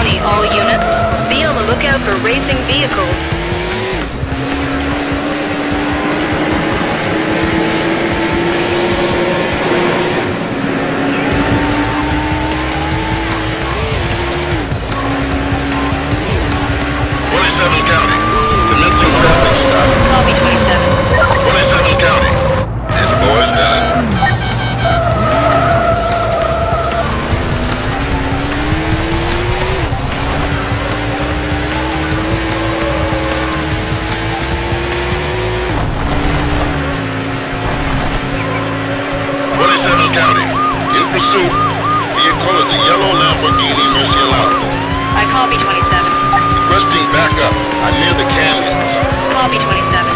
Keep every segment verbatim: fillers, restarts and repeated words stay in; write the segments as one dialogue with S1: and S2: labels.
S1: County, all units, be on the lookout for racing vehicles.
S2: twenty-seven County, commencing traffic stop.
S1: Copy, twenty-seven.
S2: twenty-seven County, this boy's done. twenty-seven County, in pursuit. Vehicle is a yellow Lamborghini Murcielago.
S1: I copy, twenty-seven.
S2: Requesting backup. I'm near the canyons.
S1: Copy, twenty-seven.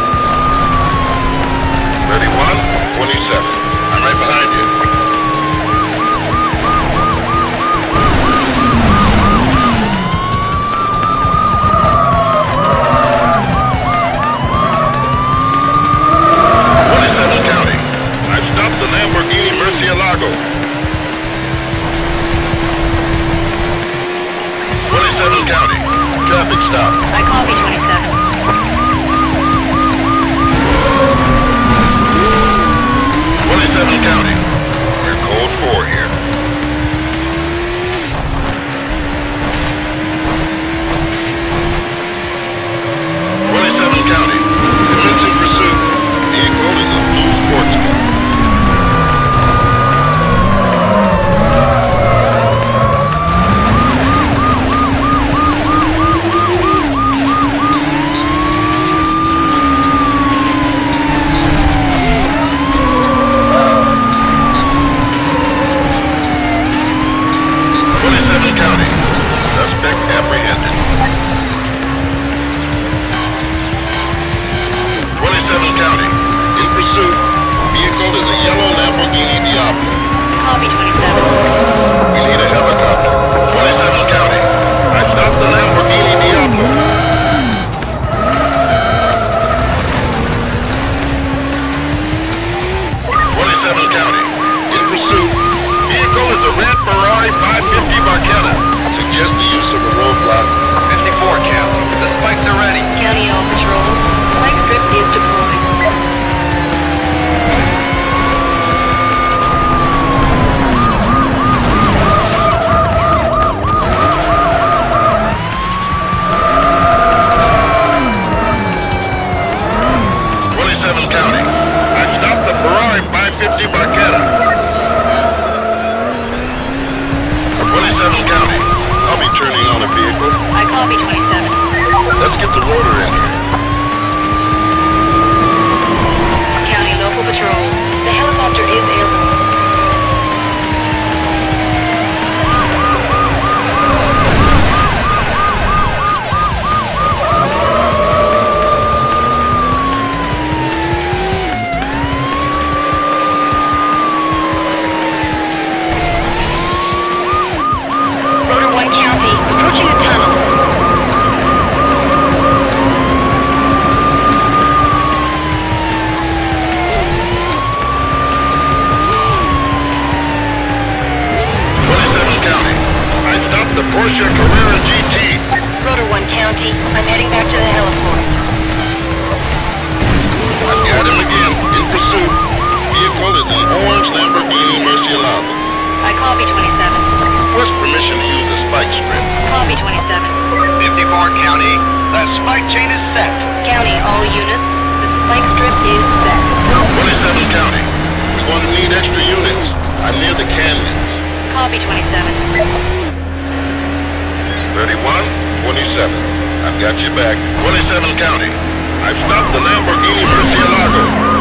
S2: thirty-one, twenty-seven. I'm right behind you. twenty-seven County. I've stopped the Lamborghini Murcielago. twenty-seven County. Traffic stop.
S1: I copy, twenty-seven.
S2: twenty-seven County. We're code four here. twenty-seven County. Commencing pursuit. Vehicle is a blue sportsman. twenty-seven County. Suspect apprehended. twenty-seven County. In pursuit. Vehicle is a yellow Lamborghini Diablo.
S1: Copy, twenty-seven.
S2: We need a helicopter. twenty-seven County. I stopped the Lamborghini Diablo. twenty-seven County. In pursuit. Vehicle is a red Ferrari five fifty Barchetta. Suggest the use of a roadblock. fifty-four County. The spikes are ready.
S1: County, all patrols. Spike strip is deployed.
S2: twenty-seven County. I stopped the Ferrari five fifty Barchetta. twenty-seven County. I'll be turning on a vehicle.
S1: I copy, twenty-seven.
S2: Let's get the rotor in here.
S1: County, local patrol. The helicopter is airborne. Rotor one County, approaching the tunnel.
S2: twenty-seven County. I stopped the Porsche Carrera G T.
S1: Rotor one County, I'm heading back to the heliport.
S2: I've got him again. In pursuit. Vehicle is an orange Lamborghini Murcielago.
S1: I copy, twenty-seven.
S2: Request permission to use a spike strip.
S1: Copy, twenty-seven.
S2: fifty-four County. The spike chain is set.
S1: County, all units, the spike strip is set.
S2: twenty-seven County. We're going to need extra units. I'm near the canyons.
S1: Copy, twenty-seven.
S2: thirty-one, twenty-seven. I've got you back. twenty-seven County. I've stopped the Lamborghini Murcielago.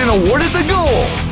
S3: been awarded the goal.